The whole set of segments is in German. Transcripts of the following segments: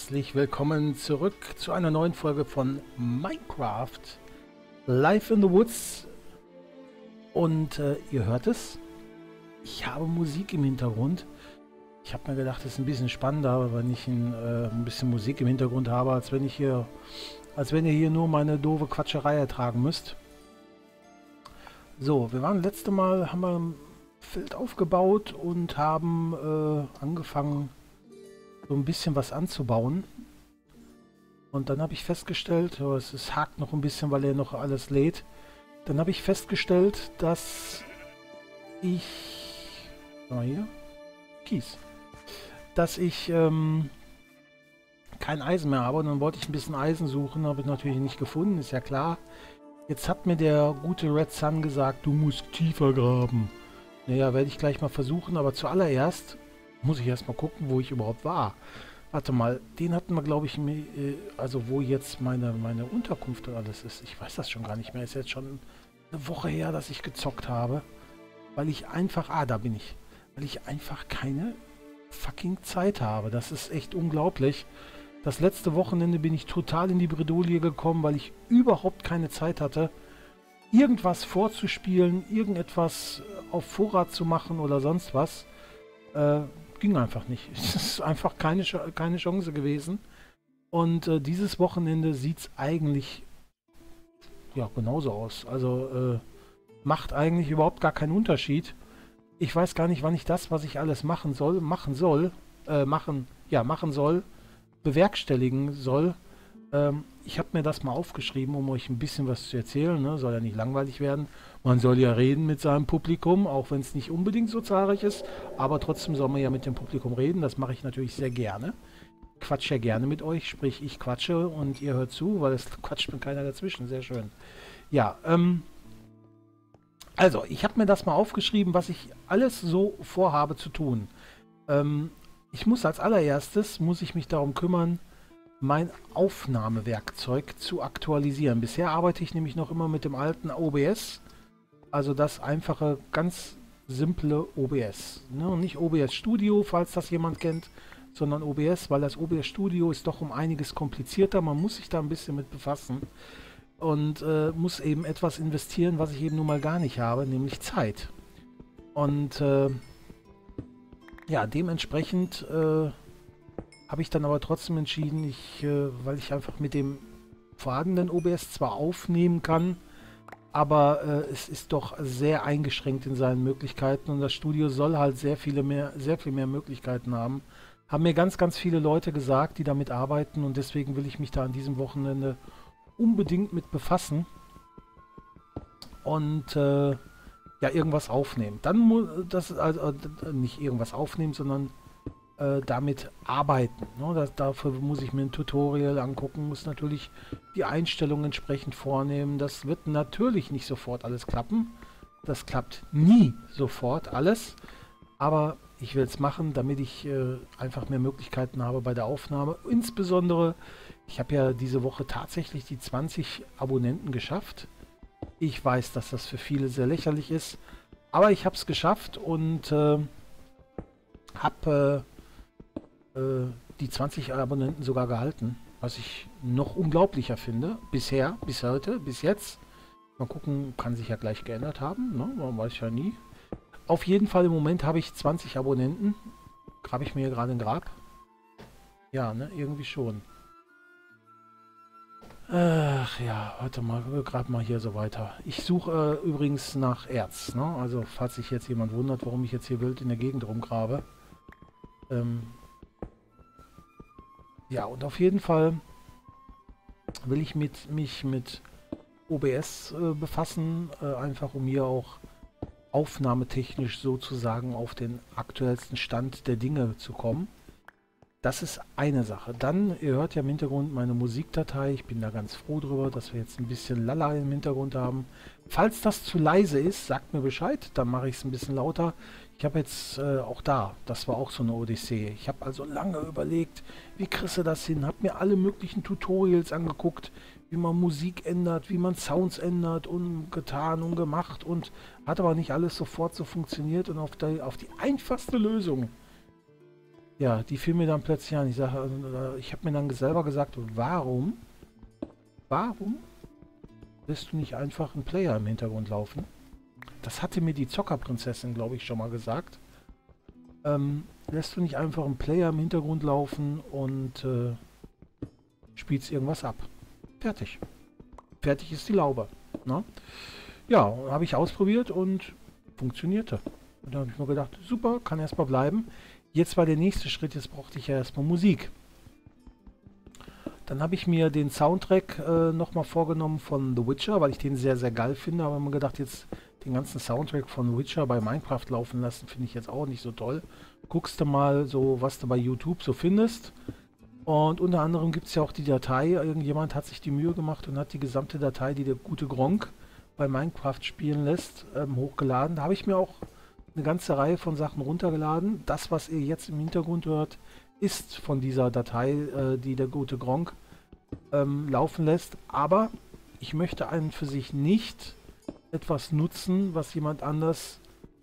herzlich willkommen zurück zu einer neuen Folge von Minecraft Live in the Woods. Und ihr hört es, ich habe Musik im Hintergrund. Ich habe mir gedacht, es ist ein bisschen spannender, wenn ich ein bisschen Musik im Hintergrund habe, als wenn ihr hier nur meine doofe Quatscherei ertragen müsst. So, wir waren letzte Mal, haben wir ein Feld aufgebaut und haben angefangen, so ein bisschen was anzubauen. Und dann habe ich festgestellt, oh, es hakt noch ein bisschen, weil er noch alles lädt. Dann habe ich festgestellt, dass ich... hier? Kies. Dass ich kein Eisen mehr habe. Und dann wollte ich ein bisschen Eisen suchen, habe ich natürlich nicht gefunden, ist ja klar. Jetzt hat mir der gute Red Sun gesagt, du musst tiefer graben. Naja, werde ich gleich mal versuchen, aber zuallererst muss ich erstmal gucken, wo ich überhaupt war. Warte mal, den hatten wir, glaube ich, also wo jetzt meine Unterkunft und alles ist. Ich weiß das schon gar nicht mehr. Ist jetzt schon eine Woche her, dass ich gezockt habe. Weil ich einfach... da bin ich. Weil ich einfach keine fucking Zeit habe. Das ist echt unglaublich. Das letzte Wochenende bin ich total in die Bredouille gekommen, weil ich überhaupt keine Zeit hatte, irgendwas vorzuspielen, irgendetwas auf Vorrat zu machen oder sonst was. Ging einfach nicht. Es ist einfach keine Chance gewesen. Und dieses Wochenende sieht es eigentlich ja genauso aus. Also macht eigentlich überhaupt gar keinen Unterschied. Ich weiß gar nicht, wann ich das, was ich alles machen soll, bewerkstelligen soll. Ich habe mir das mal aufgeschrieben, um euch ein bisschen was zu erzählen. Ne? Soll ja nicht langweilig werden. Man soll ja reden mit seinem Publikum, auch wenn es nicht unbedingt so zahlreich ist. Aber trotzdem soll man ja mit dem Publikum reden. Das mache ich natürlich sehr gerne. Quatsche ja gerne mit euch. Sprich, ich quatsche und ihr hört zu, weil es quatscht mir keiner dazwischen. Sehr schön. Ja, also, ich habe mir das mal aufgeschrieben, was ich alles so vorhabe zu tun. Ich muss als allererstes, mich darum kümmern, mein Aufnahmewerkzeug zu aktualisieren. Bisher arbeite ich nämlich noch immer mit dem alten OBS, also das einfache, ganz simple OBS. Ne? Und nicht OBS Studio, falls das jemand kennt, sondern OBS, weil das OBS Studio ist doch um einiges komplizierter. Man muss sich da ein bisschen mit befassen und muss eben etwas investieren, was ich eben nun mal gar nicht habe, nämlich Zeit. Und ja, dementsprechend habe ich dann aber trotzdem entschieden, weil ich einfach mit dem vorhandenen OBS zwar aufnehmen kann, aber es ist doch sehr eingeschränkt in seinen Möglichkeiten und das Studio soll halt sehr viel mehr Möglichkeiten haben. Haben mir ganz, ganz viele Leute gesagt, die damit arbeiten und deswegen will ich mich da an diesem Wochenende unbedingt mit befassen und ja, irgendwas aufnehmen. Dann muss das also nicht irgendwas aufnehmen, sondern damit arbeiten. Ne? Dafür muss ich mir ein Tutorial angucken, muss natürlich die Einstellungen entsprechend vornehmen. Das wird natürlich nicht sofort alles klappen. Das klappt nie sofort alles. Aber ich will es machen, damit ich einfach mehr Möglichkeiten habe bei der Aufnahme. Insbesondere, ich habe ja diese Woche tatsächlich die 20 Abonnenten geschafft. Ich weiß, dass das für viele sehr lächerlich ist. Aber ich habe es geschafft und habe die 20 Abonnenten sogar gehalten, was ich noch unglaublicher finde, bis jetzt. Mal gucken, kann sich ja gleich geändert haben, ne? Man weiß ja nie. Auf jeden Fall im Moment habe ich 20 Abonnenten. Grabe ich mir hier gerade ein Grab? Ja, ne, irgendwie schon. Ach ja, warte mal, wir graben mal hier so weiter. Ich suche übrigens nach Erz, ne? Also falls sich jetzt jemand wundert, warum ich jetzt hier wild in der Gegend rumgrabe. Ja, und auf jeden Fall will ich mich mit OBS befassen, einfach um hier auch aufnahmetechnisch sozusagen auf den aktuellsten Stand der Dinge zu kommen. Das ist eine Sache. Dann, ihr hört ja im Hintergrund meine Musikdatei. Ich bin da ganz froh drüber, dass wir jetzt ein bisschen Lala im Hintergrund haben. Falls das zu leise ist, sagt mir Bescheid, dann mache ich es ein bisschen lauter. Ich habe jetzt auch das war auch so eine Odyssee. Ich habe also lange überlegt, wie kriegst du das hin? Habe mir alle möglichen Tutorials angeguckt, wie man Musik ändert, wie man Sounds ändert und getan und gemacht und hat aber nicht alles sofort so funktioniert und auf die einfachste Lösung Ja, die fiel mir dann plötzlich an. Ich habe mir dann selber gesagt, warum lässt du nicht einfach einen Player im Hintergrund laufen? Das hatte mir die Zockerprinzessin, glaube ich, schon mal gesagt. Lässt du nicht einfach einen Player im Hintergrund laufen und spielst irgendwas ab. Fertig. Fertig ist die Laube. Ne? Ja, habe ich ausprobiert und funktionierte. Und da habe ich mir gedacht, super, kann erstmal bleiben. Jetzt war der nächste Schritt, jetzt brauchte ich ja erstmal Musik. Dann habe ich mir den Soundtrack nochmal vorgenommen von The Witcher, weil ich den sehr, sehr geil finde. Aber mir gedacht, jetzt den ganzen Soundtrack von The Witcher bei Minecraft laufen lassen, finde ich jetzt auch nicht so toll. Guckst du mal so, was du bei YouTube so findest. Und unter anderem gibt es ja auch die Datei. Irgendjemand hat sich die Mühe gemacht und hat die gesamte Datei, die der gute Gronkh bei Minecraft spielen lässt, hochgeladen. Da habe ich mir auch eine ganze Reihe von Sachen runtergeladen. Das, was ihr jetzt im Hintergrund hört, ist von dieser Datei, die der gute Gronkh laufen lässt. Aber ich möchte an für sich nicht etwas nutzen, was jemand anders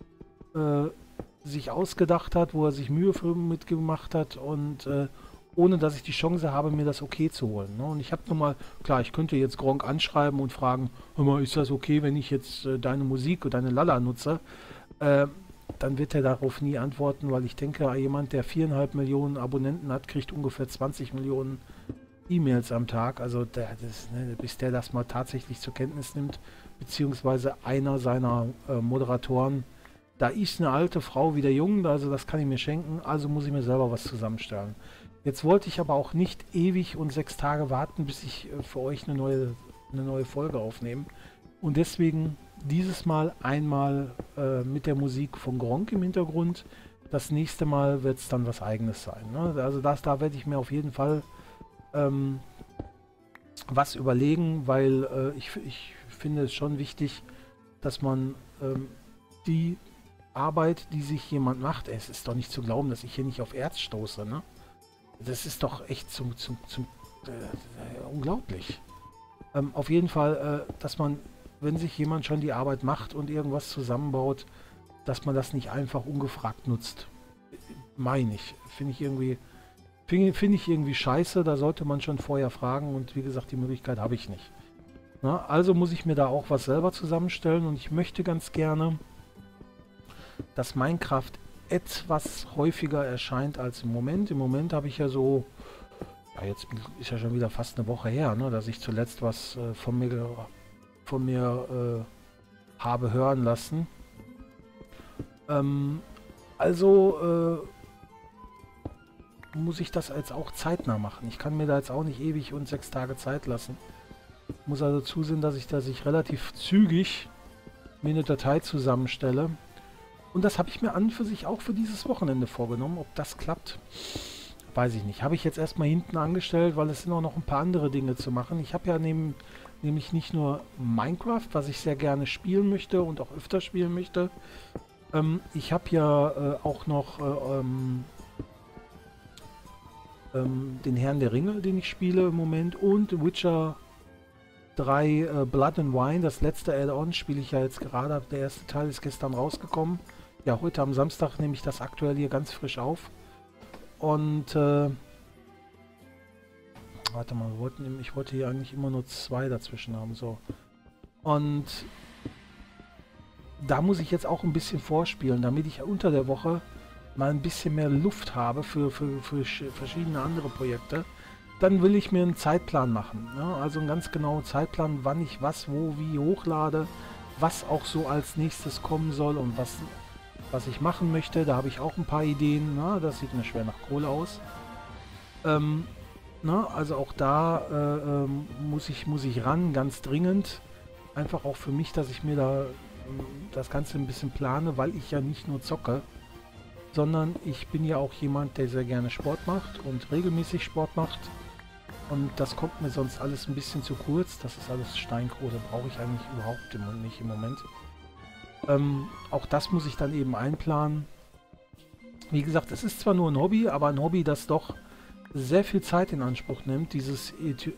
sich ausgedacht hat, wo er sich Mühe für mitgemacht hat und ohne dass ich die Chance habe, mir das okay zu holen. Ne? Und ich habe nun mal, klar, ich könnte jetzt Gronkh anschreiben und fragen, hör mal, ist das okay, wenn ich jetzt deine Musik oder deine Lala nutze? Dann wird er darauf nie antworten, weil ich denke, jemand, der 4,5 Millionen Abonnenten hat, kriegt ungefähr 20 Millionen E-Mails am Tag. Also bis der das mal tatsächlich zur Kenntnis nimmt, beziehungsweise einer seiner Moderatoren, da ist eine alte Frau wie der Junge, also das kann ich mir schenken, also muss ich mir selber was zusammenstellen. Jetzt wollte ich aber auch nicht ewig und 6 Tage warten, bis ich für euch eine neue Folge aufnehme. Und deswegen dieses Mal einmal mit der Musik von Gronkh im Hintergrund. Das nächste Mal wird es dann was Eigenes sein. Ne? Also da werde ich mir auf jeden Fall was überlegen, weil ich finde es schon wichtig, dass man die Arbeit, die sich jemand macht, es ist doch nicht zu glauben, dass ich hier nicht auf Erz stoße, ne? Das ist doch echt unglaublich. Auf jeden Fall, dass man, wenn sich jemand schon die Arbeit macht und irgendwas zusammenbaut, dass man das nicht einfach ungefragt nutzt. Meine ich. Finde ich irgendwie scheiße, da sollte man schon vorher fragen und wie gesagt, die Möglichkeit habe ich nicht. Na, also muss ich mir da auch was selber zusammenstellen und ich möchte ganz gerne, dass Minecraft etwas häufiger erscheint als im Moment. Im Moment habe ich ja so, ja, jetzt ist ja schon wieder fast eine Woche her, ne, dass ich zuletzt was von mir habe hören lassen. Also muss ich das jetzt auch zeitnah machen. Ich kann mir da jetzt auch nicht ewig und 6 Tage Zeit lassen. Ich muss also zusehen, dass ich relativ zügig mir eine Datei zusammenstelle. Und das habe ich mir an für sich auch für dieses Wochenende vorgenommen. Ob das klappt, weiß ich nicht. Habe ich jetzt erstmal hinten angestellt, weil es sind auch noch ein paar andere Dinge zu machen. Ich habe ja nämlich nicht nur Minecraft, was ich sehr gerne spielen möchte und auch öfter spielen möchte. Ich habe ja auch noch den Herrn der Ringe, den ich spiele im Moment, und Witcher 3 Blood and Wine, das letzte Add-on, spiele ich ja jetzt gerade. Der erste Teil ist gestern rausgekommen. Ja, heute am Samstag nehme ich das aktuell hier ganz frisch auf. Und warte mal, ich wollte hier eigentlich immer nur 2 dazwischen haben. So. Und da muss ich jetzt auch ein bisschen vorspielen, damit ich unter der Woche mal ein bisschen mehr Luft habe für verschiedene andere Projekte. Dann will ich mir einen Zeitplan machen. Ne? Also einen ganz genauen Zeitplan, wann ich was, wo, wie hochlade, was auch so als nächstes kommen soll und was ich machen möchte. Da habe ich auch ein paar Ideen. Na, das sieht mir schwer nach Kohle aus. Also auch da muss ich ran, ganz dringend. Einfach auch für mich, dass ich mir da das Ganze ein bisschen plane, weil ich ja nicht nur zocke, sondern ich bin ja auch jemand, der sehr gerne Sport macht und regelmäßig Sport macht. Und das kommt mir sonst alles ein bisschen zu kurz. Das ist alles Steinkohle, brauche ich eigentlich überhaupt nicht im Moment. Auch das muss ich dann eben einplanen. Wie gesagt, es ist zwar nur ein Hobby, aber ein Hobby, das doch sehr viel Zeit in Anspruch nimmt. Dieses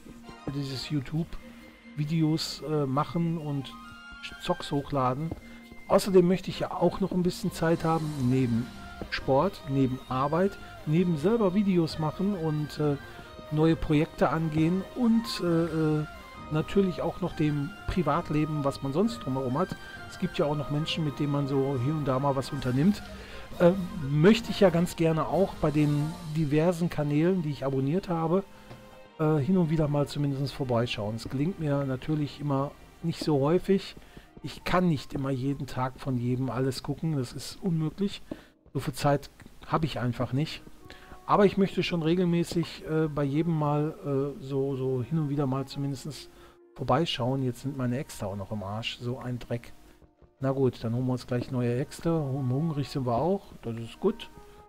YouTube-Videos machen und Zocks hochladen. Außerdem möchte ich ja auch noch ein bisschen Zeit haben, neben Sport, neben Arbeit, neben selber Videos machen und neue Projekte angehen und natürlich auch noch dem Privatleben, was man sonst drumherum hat. Es gibt ja auch noch Menschen, mit denen man so hier und da mal was unternimmt. Möchte ich ja ganz gerne auch bei den diversen Kanälen, die ich abonniert habe, hin und wieder mal zumindest vorbeischauen. Es gelingt mir natürlich immer nicht so häufig. Ich kann nicht immer jeden Tag von jedem alles gucken, das ist unmöglich. So viel Zeit habe ich einfach nicht. Aber ich möchte schon regelmäßig bei jedem mal so hin und wieder mal zumindest vorbeischauen. Jetzt sind meine Äxte auch noch im Arsch, so ein Dreck. Na gut, dann holen wir uns gleich neue Äxte. Hungrig sind wir auch, das ist gut.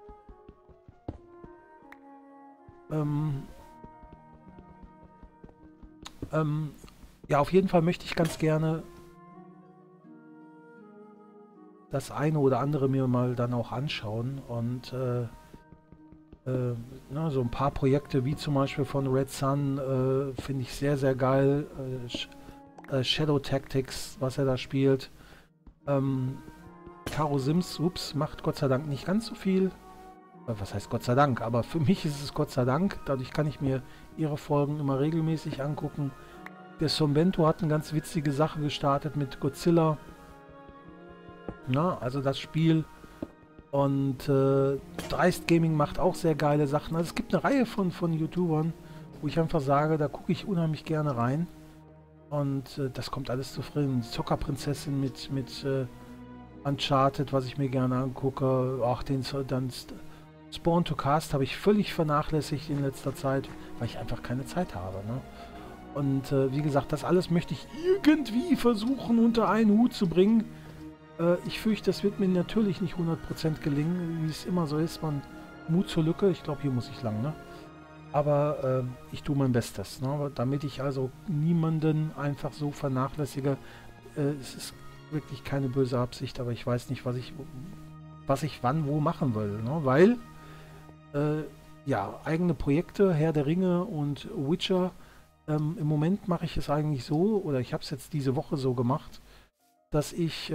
Ja, auf jeden Fall möchte ich ganz gerne das eine oder andere mir mal dann auch anschauen und na, so ein paar Projekte wie zum Beispiel von Red Sun finde ich sehr, sehr geil. Shadow Tactics, was er da spielt. Caro Sims, ups, macht Gott sei Dank nicht ganz so viel. Was heißt Gott sei Dank? Aber für mich ist es Gott sei Dank. Dadurch kann ich mir ihre Folgen immer regelmäßig angucken. Der Sombento hat eine ganz witzige Sache gestartet mit Godzilla. Na, also das Spiel. Und Dreist Gaming macht auch sehr geile Sachen. Also es gibt eine Reihe von YouTubern, wo ich einfach sage, da gucke ich unheimlich gerne rein. Und das kommt alles zufrieden. Zockerprinzessin mit Uncharted, was ich mir gerne angucke. Auch dann Spawn to Cast habe ich völlig vernachlässigt in letzter Zeit, weil ich einfach keine Zeit habe. Ne? Und wie gesagt, das alles möchte ich irgendwie versuchen unter einen Hut zu bringen. Ich fürchte, das wird mir natürlich nicht 100% gelingen, wie es immer so ist. Man Mut zur Lücke. Ich glaube, hier muss ich lang, ne? Aber ich tue mein Bestes, ne? Damit ich also niemanden einfach so vernachlässige. Es ist wirklich keine böse Absicht, aber ich weiß nicht, was ich wann wo machen will, ne? Weil ja, eigene Projekte, Herr der Ringe und Witcher. Im Moment mache ich es eigentlich so, oder ich habe es jetzt diese Woche so gemacht, dass ich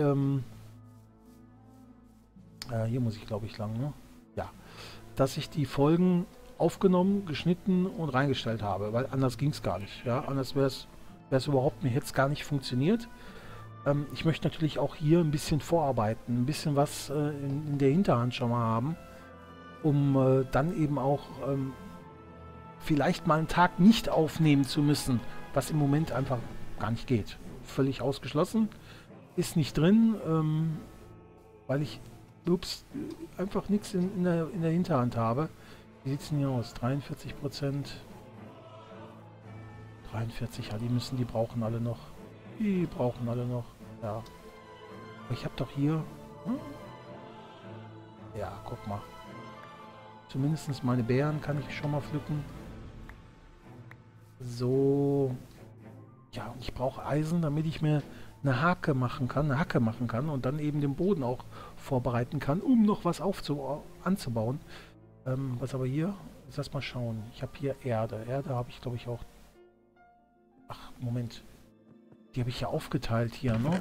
hier muss ich glaube ich lang, ne? Ja, dass ich die Folgen aufgenommen, geschnitten und reingestellt habe, weil anders ging es gar nicht. Ja, anders wäre es überhaupt mir jetzt gar nicht funktioniert. Ich möchte natürlich auch hier ein bisschen vorarbeiten, ein bisschen was in der Hinterhand schon mal haben, um dann eben auch vielleicht mal einen Tag nicht aufnehmen zu müssen, was im Moment einfach gar nicht geht. Völlig ausgeschlossen, ist nicht drin, weil ich einfach nichts in der Hinterhand habe. Wie sieht es denn hier aus? 43%. 43, ja, die brauchen alle noch. Die brauchen alle noch. Ja. Aber ich habe doch hier... Ja, guck mal. Zumindest meine Beeren kann ich schon mal pflücken. So. Ja, und ich brauche Eisen, damit ich mir eine Hacke machen kann und dann eben den Boden auch vorbereiten kann, um noch was anzubauen. Was aber hier? Lass mal schauen. Ich habe hier Erde. Erde habe ich, glaube ich, auch... Ach, Moment. Die habe ich ja aufgeteilt hier, ne?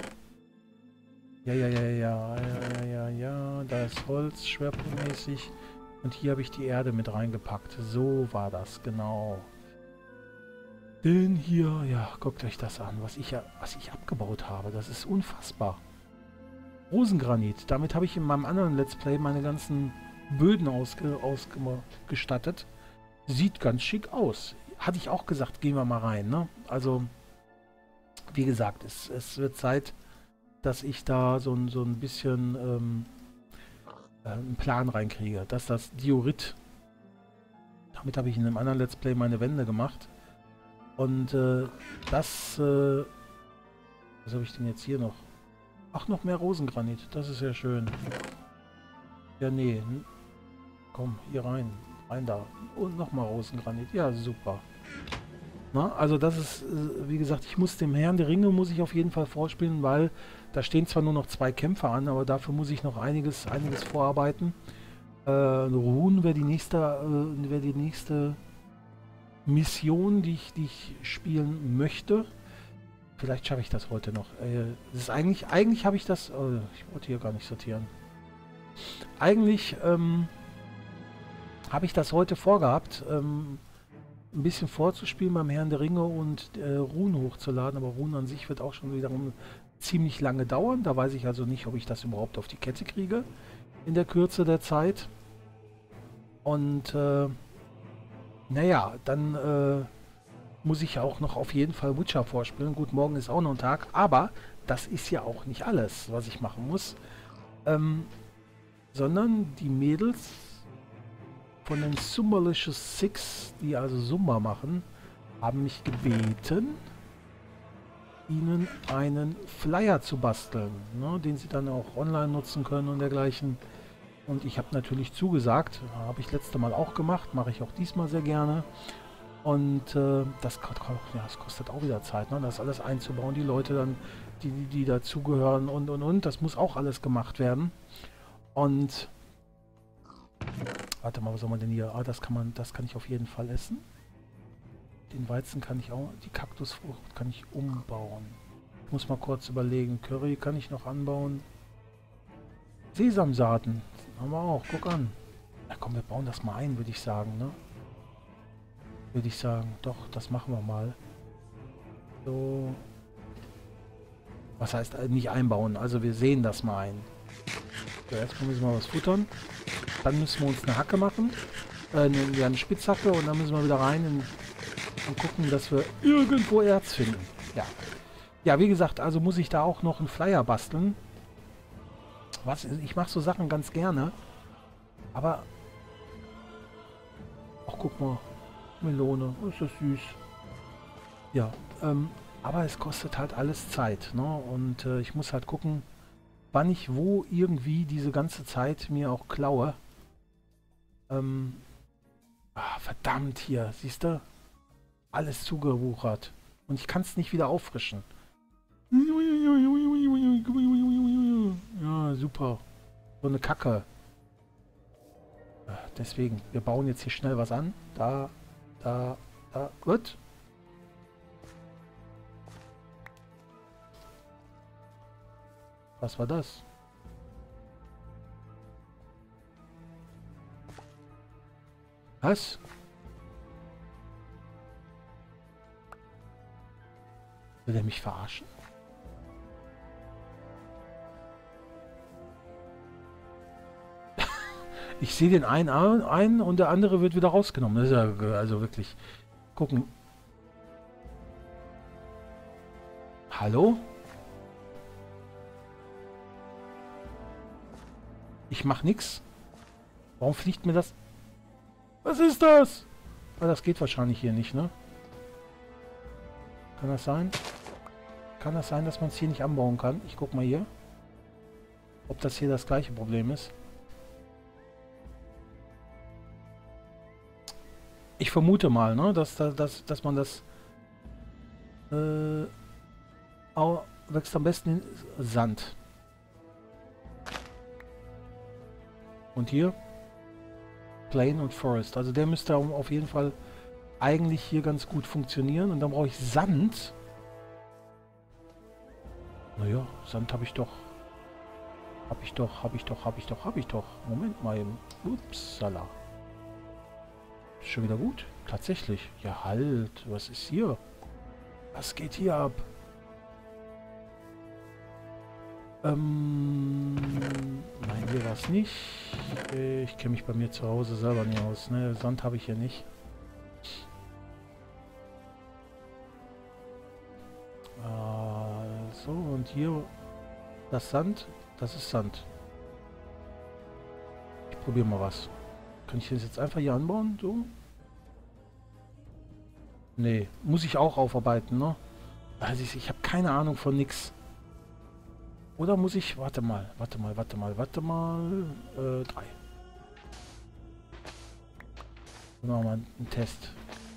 Ja. Da ist Holz schwerpunktmäßig. Und hier habe ich die Erde mit reingepackt. So war das, genau. Denn hier, ja, guckt euch das an, was ich abgebaut habe. Das ist unfassbar. Rosengranit. Damit habe ich in meinem anderen Let's Play meine ganzen Böden ausgestattet. Sieht ganz schick aus. Hatte ich auch gesagt, gehen wir mal rein, ne? Also, wie gesagt, es wird Zeit, dass ich da so ein bisschen einen Plan reinkriege. Dass das Diorit, damit habe ich in einem anderen Let's Play meine Wände gemacht. Und was habe ich denn jetzt hier noch? Ach, noch mehr Rosengranit. Das ist ja schön. Ja, nee. Komm, hier rein. Rein da. Und nochmal Rosengranit. Ja, super. Na, also das ist, wie gesagt, ich muss dem Herrn der Ringe muss ich auf jeden Fall vorspielen, weil da stehen zwar nur noch 2 Kämpfer an, aber dafür muss ich noch einiges vorarbeiten. Ruhen wäre die nächste Mission, die ich spielen möchte. Vielleicht schaffe ich das heute noch. Das ist eigentlich habe ich das... ich wollte hier gar nicht sortieren. Eigentlich habe ich das heute vorgehabt, ein bisschen vorzuspielen beim Herrn der Ringe und Rune hochzuladen, aber Rune an sich wird auch schon wiederum ziemlich lange dauern. Da weiß ich also nicht, ob ich das überhaupt auf die Kette kriege in der Kürze der Zeit. Und naja, dann muss ich ja auch noch auf jeden Fall Witcher vorspielen. Gut, morgen ist auch noch ein Tag, aber das ist ja auch nicht alles, was ich machen muss. Sondern die Mädels von den Summerlicious Six, die also Summer machen, haben mich gebeten, ihnen einen Flyer zu basteln, ne, den sie dann auch online nutzen können und dergleichen. Und ich habe natürlich zugesagt, habe ich letzte Mal auch gemacht, mache ich auch diesmal sehr gerne. Und das kostet auch wieder Zeit, ne, das alles einzubauen, die Leute dann, die dazugehören und. Das muss auch alles gemacht werden. Und warte mal, was soll man denn hier? Ah, das kann ich auf jeden Fall essen. Den Weizen kann ich auch, die Kaktusfrucht kann ich umbauen. Ich muss mal kurz überlegen. Curry kann ich noch anbauen. Sesamsaaten haben wir auch, guck an. Na komm, wir bauen das mal ein, würde ich sagen, ne? Würde ich sagen, doch, das machen wir mal. So. Was heißt nicht einbauen? Also wir sehen das mal ein. So, erstmal müssen wir was futtern. Dann müssen wir uns eine Hacke machen. Eine Spitzhacke und dann müssen wir wieder rein und gucken, dass wir irgendwo Erz finden. Ja. Ja, wie gesagt, also muss ich da auch noch einen Flyer basteln. Ich mache so Sachen ganz gerne. Aber... Ach, guck mal. Melone. Ist das süß. Ja, aber es kostet halt alles Zeit, ne? Und ich muss halt gucken, wann ich wo irgendwie diese ganze Zeit mir auch klaue. Verdammt hier, siehst du? Alles zugewuchert. Und ich kann es nicht wieder auffrischen. Ja, super. So eine Kacke. Deswegen, wir bauen jetzt hier schnell was an. Da. Gut. Was war das? Was? Will der mich verarschen? Ich sehe den einen ein und der andere wird wieder rausgenommen. Das ist ja also wirklich... Gucken. Hallo? Ich mach nix. Warum fliegt mir das? Was ist das? Ah, das geht wahrscheinlich hier nicht, ne? Kann das sein? Kann das sein, dass man es hier nicht anbauen kann? Ich guck mal hier. Ob das hier das gleiche Problem ist. Ich vermute mal, ne, dass man das wächst am besten in Sand. Und hier Plain und Forest. Also der müsste auf jeden Fall eigentlich hier ganz gut funktionieren. Und dann brauche ich Sand. Naja, Sand habe ich doch. Habe ich doch. Moment mal eben. Upsala. Schon wieder gut? Tatsächlich. Ja, halt. Was ist hier? Was geht hier ab? Nein, hier war es nicht. Ich kenne mich bei mir zu Hause selber nicht aus. Ne? Sand habe ich hier nicht. So, und hier das Sand. Das ist Sand. Ich probiere mal was. Kann ich das jetzt einfach hier anbauen? So? Nee, muss ich auch aufarbeiten, ne? Also ich habe keine Ahnung von nix. Oder muss ich... Warte mal. 3. Machen wir mal einen Test.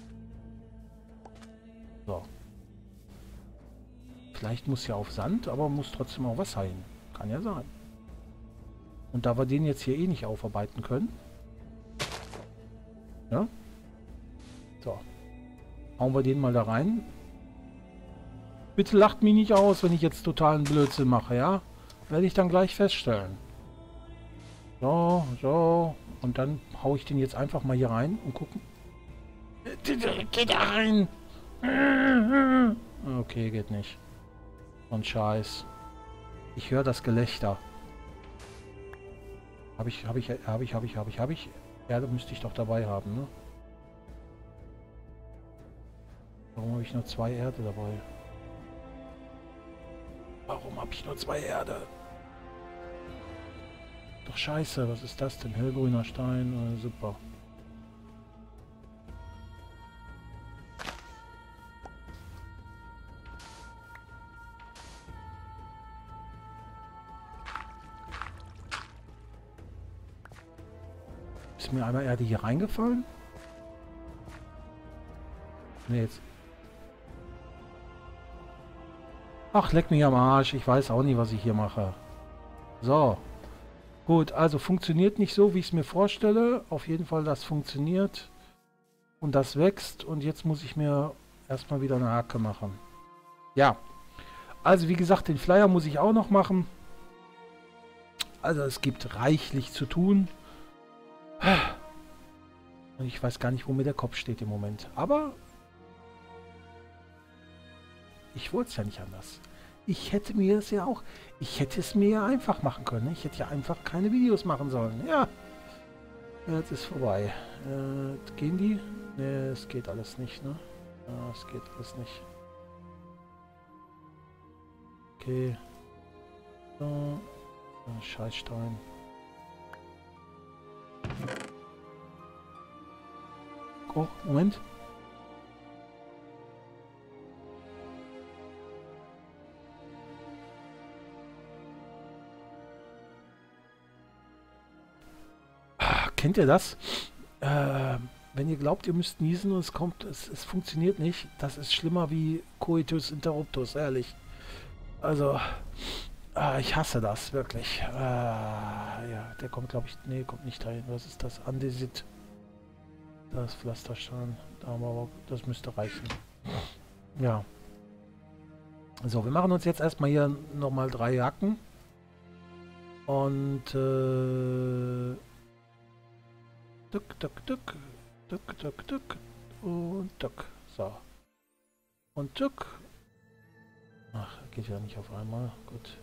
So. Vielleicht muss ja auf Sand, aber muss trotzdem auch Wasser hin. Kann ja sein. Und da wir den jetzt hier eh nicht aufarbeiten können... Ja? So. Hauen wir den mal da rein. Bitte lacht mich nicht aus, wenn ich jetzt totalen Blödsinn mache, ja? Werde ich dann gleich feststellen. So, so. Und dann haue ich den jetzt einfach mal hier rein und gucken. Geh da rein! Okay, geht nicht. Und Scheiß. Ich höre das Gelächter. Habe ich. Erde müsste ich doch dabei haben, ne? Warum habe ich nur 2 Erde dabei? Warum habe ich nur 2 Erde? Doch scheiße, was ist das denn? Hellgrüner Stein, super. Ist mir einmal Erde hier reingefallen? Ne, jetzt. Ach, leck mich am Arsch. Ich weiß auch nicht, was ich hier mache. So. Gut, also funktioniert nicht so, wie ich es mir vorstelle. Auf jeden Fall, das funktioniert. Und das wächst. Und jetzt muss ich mir erstmal wieder eine Hacke machen. Ja. Also wie gesagt, den Flyer muss ich auch noch machen. Also es gibt reichlich zu tun. Und ich weiß gar nicht, wo mir der Kopf steht im Moment. Aber ich wollte es ja nicht anders. Ich hätte mir es ja auch... Ich hätte es mir ja einfach machen können. Ich hätte ja einfach keine Videos machen sollen. Ja. Jetzt ist vorbei. Gehen die? Ne, es geht alles nicht, ne? Ja, es geht alles nicht. Okay. So. Scheißstein. Oh, Moment. Kennt ihr das? Wenn ihr glaubt, ihr müsst niesen und es kommt, es funktioniert nicht, das ist schlimmer wie Coitus Interruptus, ehrlich. Also, ich hasse das, wirklich. Ja, der kommt, glaube ich, nee, kommt nicht dahin. Was ist das? Andesit. Das Pflasterstein. Da haben wir aber, das müsste reichen. Ja. So, wir machen uns jetzt erstmal hier nochmal 3 Jacken. Und, Duck, duck, duck. Duck, duck, duck. Und duck. So. Und duck. Ach, geht ja nicht auf einmal. Gut.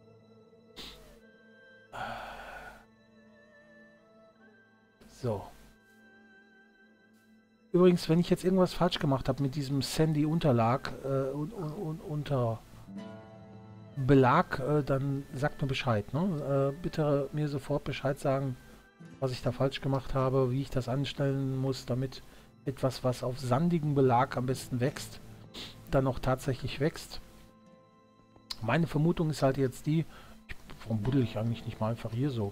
So. Übrigens, wenn ich jetzt irgendwas falsch gemacht habe mit diesem Sandy-Unterlag unter Belag, dann sagt mir Bescheid. Ne? Bitte mir sofort Bescheid sagen, was ich da falsch gemacht habe, wie ich das anstellen muss, damit etwas, was auf sandigem Belag am besten wächst, dann auch tatsächlich wächst. Meine Vermutung ist halt jetzt die, warum buddel ich eigentlich nicht mal einfach hier so?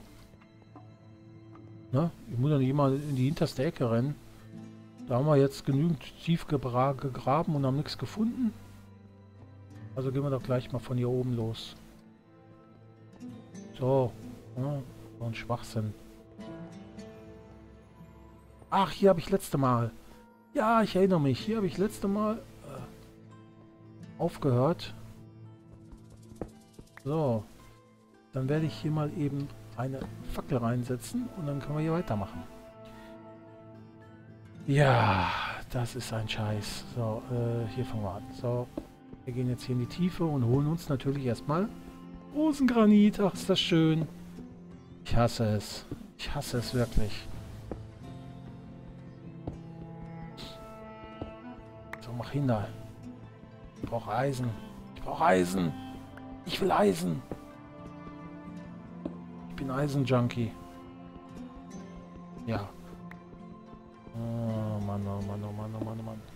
Ne? Ich muss ja nicht immer in die hinterste Ecke rennen. Da haben wir jetzt genügend tief gegraben und haben nichts gefunden. Also gehen wir doch gleich mal von hier oben los. So. Ja, so ein Schwachsinn. Ach, hier habe ich letzte Mal. Ja, ich erinnere mich. Hier habe ich letzte Mal aufgehört. So. Dann werde ich hier mal eben eine Fackel reinsetzen und dann können wir hier weitermachen. Ja, das ist ein Scheiß. So, hier fangen wir an. So, wir gehen jetzt hier in die Tiefe und holen uns natürlich erstmal Rosengranit. Ach, ist das schön. Ich hasse es. Ich hasse es wirklich. So, mach hin da. Ich brauche Eisen. Ich brauche Eisen. Ich will Eisen. Ich bin Eisen-Junkie. Ja. Oh Mann, oh Mann, oh Mann, oh Mann, oh Mann.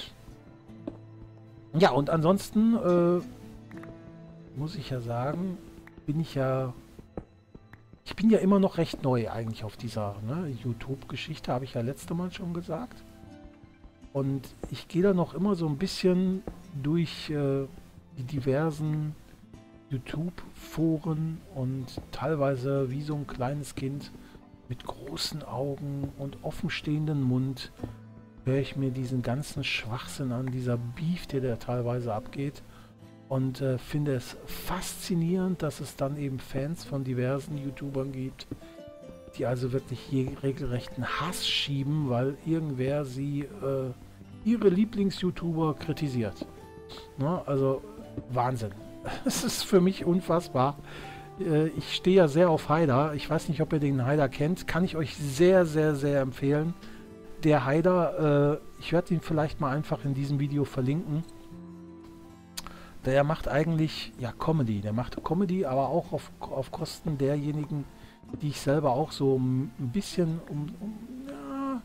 Ja, und ansonsten muss ich ja sagen, ich bin ja immer noch recht neu eigentlich auf dieser YouTube-Geschichte, habe ich ja letzte Mal schon gesagt. Und ich gehe da noch immer so ein bisschen durch die diversen YouTube-Foren und teilweise wie so ein kleines Kind mit großen Augen und offenstehenden Mund höre ich mir diesen ganzen Schwachsinn an, dieser Beef, der teilweise abgeht, und finde es faszinierend, dass es dann eben Fans von diversen YouTubern gibt, die also wirklich hier regelrechten Hass schieben, weil irgendwer sie, ihre Lieblings-YouTuber kritisiert. Ne? Also Wahnsinn. Es ist für mich unfassbar. Ich stehe ja sehr auf Haider. Ich weiß nicht, ob ihr den Haider kennt. Kann ich euch sehr, sehr, sehr empfehlen. Der Haider, ich werde ihn vielleicht mal einfach in diesem Video verlinken. Der macht eigentlich, ja, Comedy. Der macht Comedy, aber auch auf Kosten derjenigen, die ich selber auch so ein bisschen ja,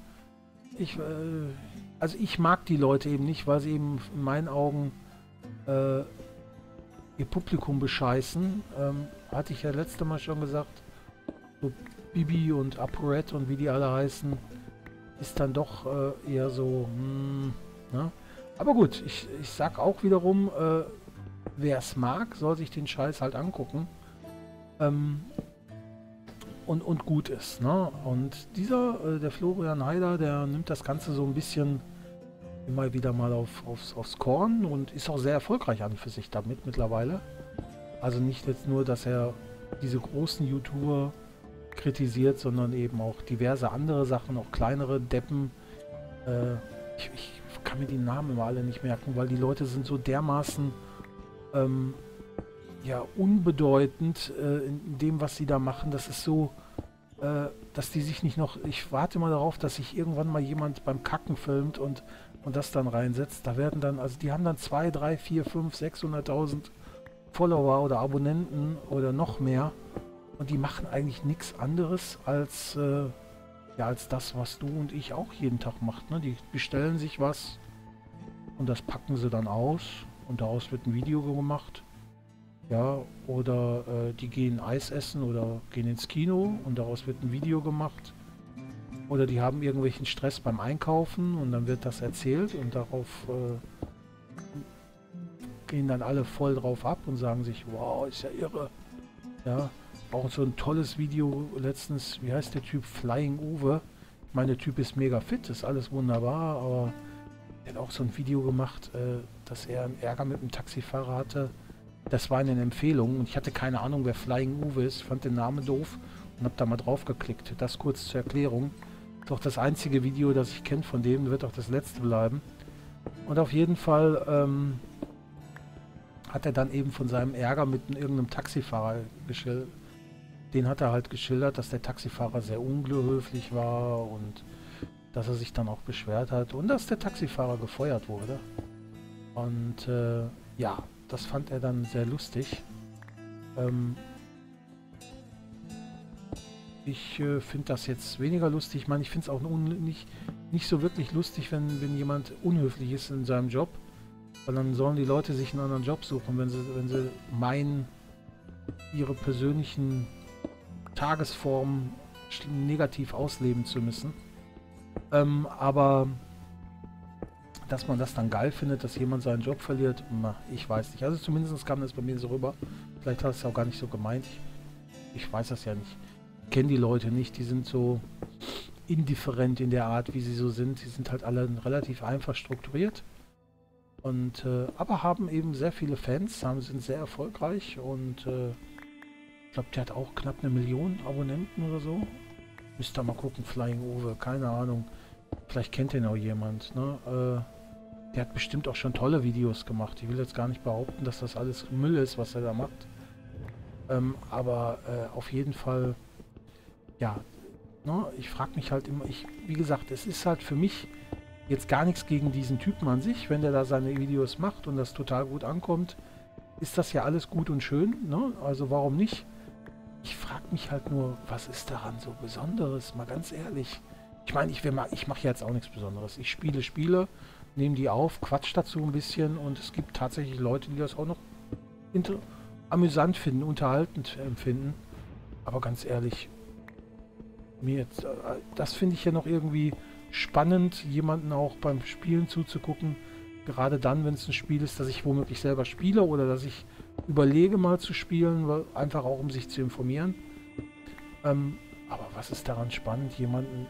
also ich mag die Leute eben nicht, weil sie eben in meinen Augen ihr Publikum bescheißen. Hatte ich ja letzte Mal schon gesagt, so Bibi und ApoRed und wie die alle heißen, ist dann doch eher so, ne? Aber gut, ich sag auch wiederum, wer es mag, soll sich den Scheiß halt angucken. Und gut ist, ne? Und dieser, der Florian Haider, der nimmt das Ganze so ein bisschen immer wieder mal aufs Korn und ist auch sehr erfolgreich an für sich damit mittlerweile. Also nicht jetzt nur, dass er diese großen YouTuber kritisiert, sondern eben auch diverse andere Sachen, auch kleinere Deppen. Ich kann mir die Namen immer alle nicht merken, weil die Leute sind so dermaßen ja, unbedeutend in dem, was sie da machen. Das ist so, dass die sich nicht noch... Ich warte mal darauf, dass sich irgendwann mal jemand beim Kacken filmt und das dann reinsetzt. Da werden dann, also die haben dann 2, 3, 4, 5, 600.000 Follower oder Abonnenten oder noch mehr. Und die machen eigentlich nichts anderes als, ja, als das, was du und ich auch jeden Tag macht. Ne? Die bestellen sich was und das packen sie dann aus und daraus wird ein Video gemacht. Ja, oder die gehen Eis essen oder gehen ins Kino und daraus wird ein Video gemacht. Oder die haben irgendwelchen Stress beim Einkaufen und dann wird das erzählt und darauf gehen dann alle voll drauf ab und sagen sich, wow, ist ja irre. Ja, auch so ein tolles Video letztens, wie heißt der Typ? Flying Uwe. Ich meine, der Typ ist mega fit, ist alles wunderbar, aber er hat auch so ein Video gemacht, dass er einen Ärger mit einem Taxifahrer hatte. Das war eine Empfehlung und ich hatte keine Ahnung, wer Flying Uwe ist, fand den Namen doof und habe da mal drauf geklickt. Das kurz zur Erklärung. Ist auch das einzige Video, das ich kenne von dem, wird auch das letzte bleiben. Und auf jeden Fall hat er dann eben von seinem Ärger mit irgendeinem Taxifahrer geschildert. Den hat er halt geschildert, dass der Taxifahrer sehr unhöflich war und dass er sich dann auch beschwert hat und dass der Taxifahrer gefeuert wurde. Und ja, das fand er dann sehr lustig. Ich finde das jetzt weniger lustig. Ich meine, ich finde es auch nicht so wirklich lustig, wenn jemand unhöflich ist in seinem Job. Weil dann sollen die Leute sich einen anderen Job suchen, wenn sie meinen, ihre persönlichen Tagesformen negativ ausleben zu müssen. Aber dass man das dann geil findet, dass jemand seinen Job verliert, ich weiß nicht. Also zumindest kam das bei mir so rüber. Vielleicht hat es ja auch gar nicht so gemeint. Ich weiß das ja nicht. Ich kenne die Leute nicht, die sind so indifferent in der Art, wie sie so sind. Die sind halt alle relativ einfach strukturiert. Und, aber haben eben sehr viele Fans, sind sehr erfolgreich und ich glaube, der hat auch knapp 1 Million Abonnenten oder so. Müsst ihr mal gucken, Flying Uwe, keine Ahnung. Vielleicht kennt den auch jemand, ne? Der hat bestimmt auch schon tolle Videos gemacht. Ich will jetzt gar nicht behaupten, dass das alles Müll ist, was er da macht. Aber auf jeden Fall, ja, ne? Ich frage mich halt immer, wie gesagt, es ist halt für mich jetzt gar nichts gegen diesen Typen an sich. Wenn der da seine Videos macht und das total gut ankommt, ist das ja alles gut und schön, ne? Also warum nicht? Ich frage mich halt nur, was ist daran so Besonderes? Mal ganz ehrlich. Ich meine, ich mache jetzt auch nichts Besonderes. Ich spiele Spiele, nehme die auf, quatsch dazu ein bisschen und es gibt tatsächlich Leute, die das auch noch amüsant finden, unterhaltend empfinden. Aber ganz ehrlich, das finde ich ja noch irgendwie spannend, jemanden auch beim Spielen zuzugucken. Gerade dann, wenn es ein Spiel ist, das ich womöglich selber spiele oder dass ich überlege mal zu spielen, einfach auch um sich zu informieren. Aber was ist daran spannend, jemanden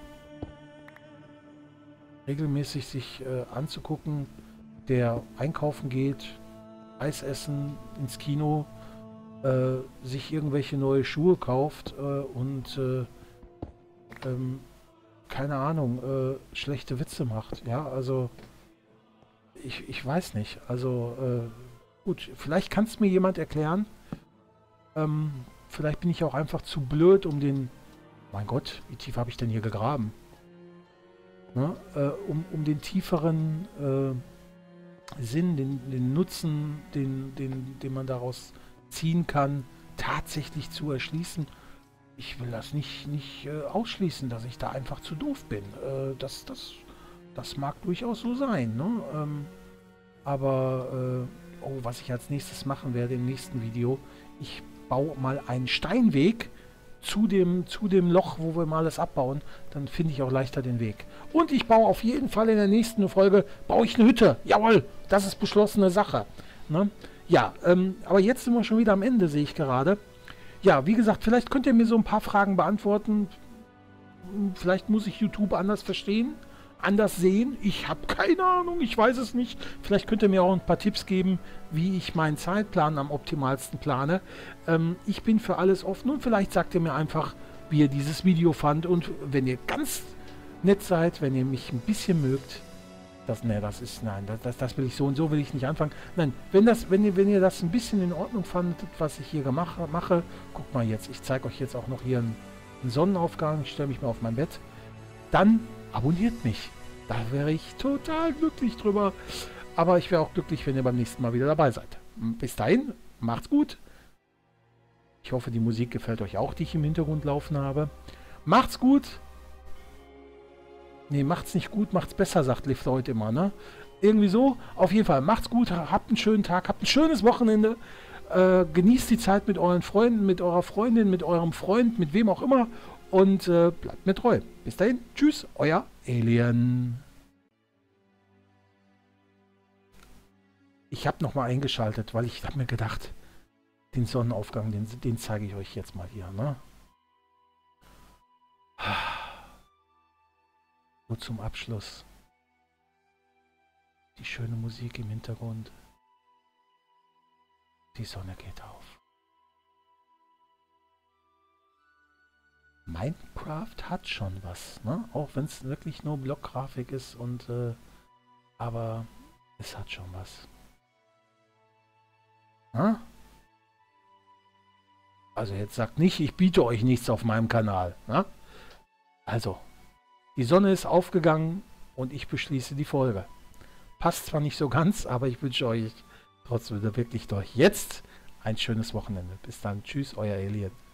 regelmäßig sich anzugucken, der einkaufen geht, Eis essen, ins Kino, sich irgendwelche neue Schuhe kauft und keine Ahnung, schlechte Witze macht. Ja, also ich weiß nicht. Also gut, vielleicht kann es mir jemand erklären. Vielleicht bin ich auch einfach zu blöd, um den... Mein Gott, wie tief habe ich denn hier gegraben? Ne? Um den tieferen Sinn, den Nutzen, den man daraus ziehen kann, tatsächlich zu erschließen. Ich will das nicht ausschließen, dass ich da einfach zu doof bin. Das mag durchaus so sein. Ne? Aber was ich als nächstes machen werde im nächsten Video, ich baue mal einen Steinweg zu dem Loch, wo wir mal alles abbauen. Dann finde ich auch leichter den Weg. Und ich baue auf jeden Fall in der nächsten Folge, baue ich eine Hütte. Jawohl, das ist beschlossene Sache. Ne? Ja, aber jetzt sind wir schon wieder am Ende, sehe ich gerade. Ja, wie gesagt, vielleicht könnt ihr mir so ein paar Fragen beantworten. Vielleicht muss ich YouTube anders verstehen, anders sehen. Ich habe keine Ahnung, ich weiß es nicht. Vielleicht könnt ihr mir auch ein paar Tipps geben, wie ich meinen Zeitplan am optimalsten plane. Ich bin für alles offen und vielleicht sagt ihr mir einfach, wie ihr dieses Video fand. Und wenn ihr ganz nett seid, wenn ihr mich ein bisschen mögt, das will ich so und so will ich nicht anfangen. Nein, wenn ihr das ein bisschen in Ordnung fandet, was ich hier mache, guck mal jetzt, ich zeige euch jetzt auch noch hier einen Sonnenaufgang, ich stelle mich mal auf mein Bett, dann abonniert mich. Da wäre ich total glücklich drüber. Aber ich wäre auch glücklich, wenn ihr beim nächsten Mal wieder dabei seid. Bis dahin, macht's gut. Ich hoffe, die Musik gefällt euch auch, die ich im Hintergrund laufen habe. Macht's gut. Nee, macht's nicht gut, macht's besser, sagt Liv heute immer, ne? Irgendwie so. Auf jeden Fall, macht's gut, habt einen schönen Tag, habt ein schönes Wochenende. Genießt die Zeit mit euren Freunden, mit eurer Freundin, mit eurem Freund, mit wem auch immer. Und bleibt mir treu. Bis dahin, tschüss, euer Alien. Ich habe nochmal eingeschaltet, weil ich habe mir gedacht, den Sonnenaufgang, den zeige ich euch jetzt mal hier, ne? Nur zum Abschluss. Die schöne Musik im Hintergrund. Die Sonne geht auf. Minecraft hat schon was, ne? Auch wenn es wirklich nur Blockgrafik ist und aber es hat schon was. Na? Also jetzt sagt nicht, ich biete euch nichts auf meinem Kanal. Ne? Also, die Sonne ist aufgegangen und ich beschließe die Folge. Passt zwar nicht so ganz, aber ich wünsche euch trotzdem wirklich durch jetzt ein schönes Wochenende. Bis dann. Tschüss, euer Alien.